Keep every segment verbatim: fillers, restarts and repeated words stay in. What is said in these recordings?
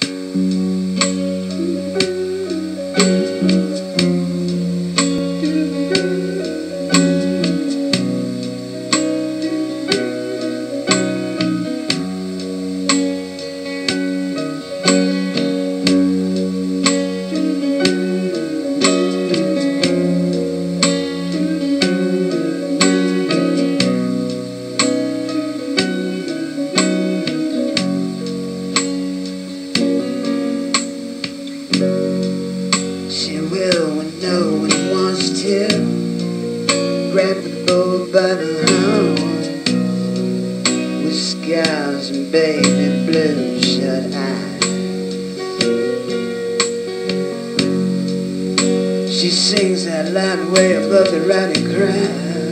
She will when no one wants to. Grab the bull by the horns with scars and baby blue shut eyes. She sings that loud way above the rowdy crowd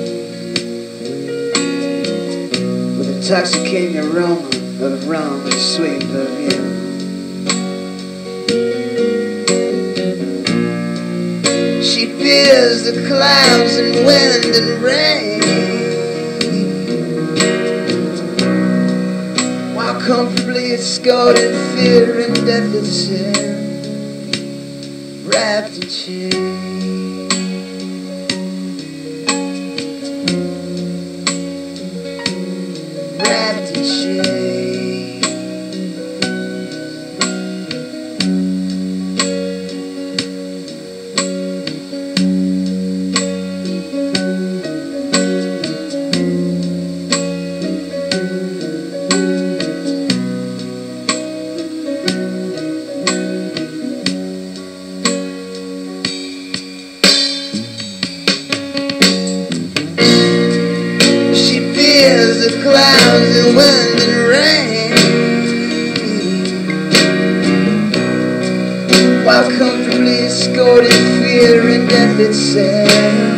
with a intoxicating aroma of rum and sweet perfume. She fears the clouds and wind and rain, while comfortably escorted fear and death itself, wrapped in shame. Wrapped in shame. The clouds and wind and rain, while comfortably escorted fear and death itself.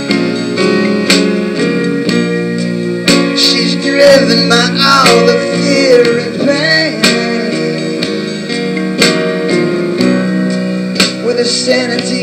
She's driven by all the fear and pain, with a sanity